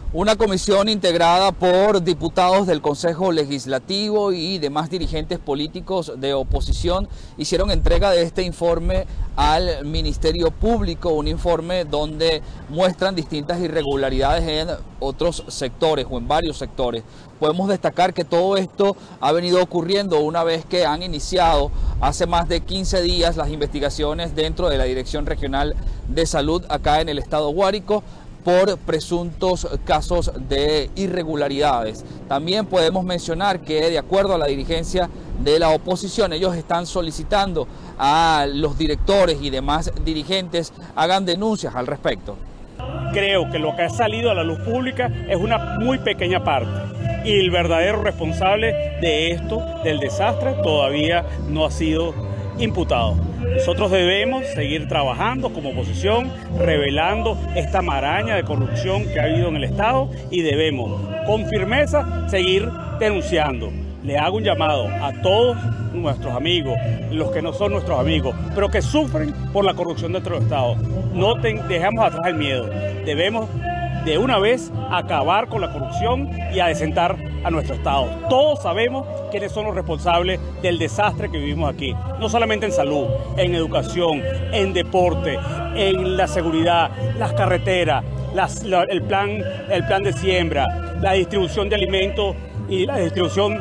Una comisión integrada por diputados del Consejo Legislativo y demás dirigentes políticos de oposición hicieron entrega de este informe al Ministerio Público, un informe donde muestran distintas irregularidades en otros sectores o en varios sectores. Podemos destacar que todo esto ha venido ocurriendo una vez que han iniciado hace más de 15 días las investigaciones dentro de la Dirección Regional de Salud acá en el estado Guárico, por presuntos casos de irregularidades. También podemos mencionar que, de acuerdo a la dirigencia de la oposición, ellos están solicitando a los directores y demás dirigentes hagan denuncias al respecto. Creo que lo que ha salido a la luz pública es una muy pequeña parte y el verdadero responsable de esto, del desastre, todavía no ha sido imputado. Nosotros debemos seguir trabajando como oposición, revelando esta maraña de corrupción que ha habido en el Estado y debemos con firmeza seguir denunciando. Le hago un llamado a todos nuestros amigos, los que no son nuestros amigos, pero que sufren por la corrupción dentro del Estado. No dejemos atrás el miedo. Debemos de una vez acabar con la corrupción y adecentar a nuestro Estado. Todos sabemos quiénes son los responsables del desastre que vivimos aquí, no solamente en salud, en educación, en deporte, en la seguridad, las carreteras, el plan de siembra, la distribución de alimentos y la distribución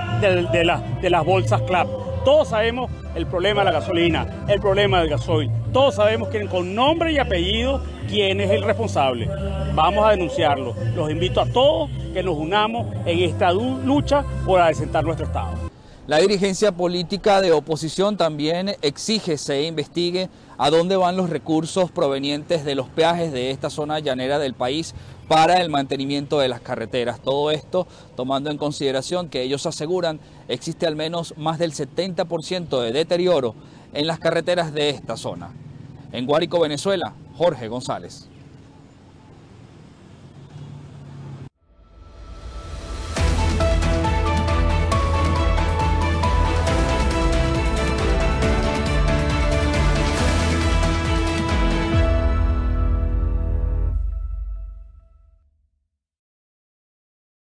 de las bolsas CLAP. Todos sabemos el problema de la gasolina, el problema del gasoil. Todos sabemos con nombre y apellido quién es el responsable. Vamos a denunciarlo. Los invito a todos que nos unamos en esta lucha por adecentar nuestro Estado. La dirigencia política de oposición también exige se investigue a dónde van los recursos provenientes de los peajes de esta zona llanera del país para el mantenimiento de las carreteras. Todo esto tomando en consideración que ellos aseguran existe al menos más del 70% de deterioro en las carreteras de esta zona. En Guárico, Venezuela, Jorge González.